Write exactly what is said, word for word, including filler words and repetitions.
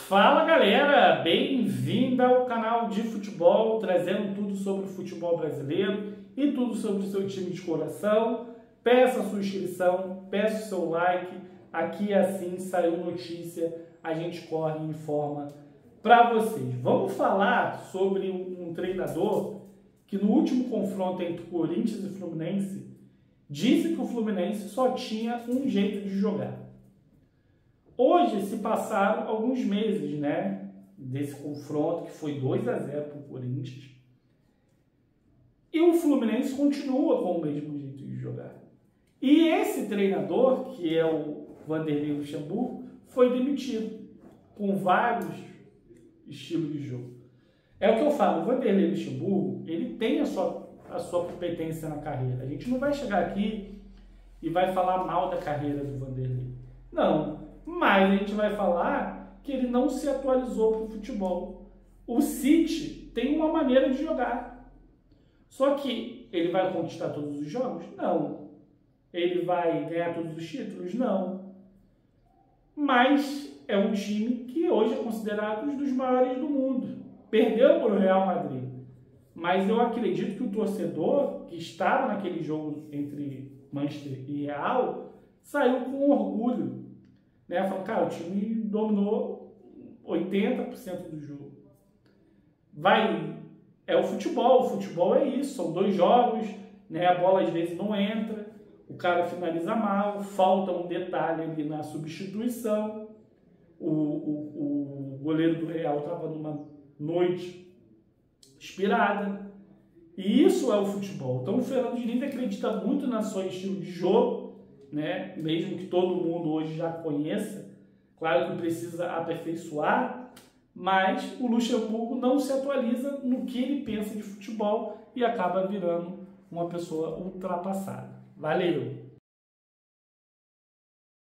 Fala galera, bem-vinda ao canal de futebol, trazendo tudo sobre o futebol brasileiro e tudo sobre o seu time de coração. Peça a sua inscrição, peça o seu like, aqui assim saiu notícia, a gente corre e informa para vocês. Vamos falar sobre um treinador que no último confronto entre Corinthians e Fluminense disse que o Fluminense só tinha um jeito de jogar. Hoje se passaram alguns meses, né, desse confronto que foi dois a zero para o Corinthians. E o Fluminense continua com o mesmo jeito de jogar. E esse treinador, que é o Vanderlei Luxemburgo, foi demitido com vários estilos de jogo. É o que eu falo, o Vanderlei Luxemburgo, ele tem a sua, a sua competência na carreira. A gente não vai chegar aqui e vai falar mal da carreira do Vanderlei. Não. Mas a gente vai falar que ele não se atualizou para o futebol. O City tem uma maneira de jogar. Só que ele vai conquistar todos os jogos? Não. Ele vai ganhar todos os títulos? Não. Mas é um time que hoje é considerado um dos maiores do mundo. Perdeu para o Real Madrid. Mas eu acredito que o torcedor que estava naquele jogo entre Manchester e Real saiu com orgulho. Né? Falando, cara, o time dominou oitenta por cento do jogo. Vai, é o futebol, o futebol é isso, são dois jogos, né? A bola às vezes não entra, o cara finaliza mal, falta um detalhe ali na substituição, o, o, o goleiro do Real estava numa noite inspirada, e isso é o futebol. Então o Fernando Diniz acredita muito no seu estilo de jogo, né? Mesmo que todo mundo hoje já conheça, claro que precisa aperfeiçoar, mas o Luxemburgo não se atualiza no que ele pensa de futebol e acaba virando uma pessoa ultrapassada. Valeu!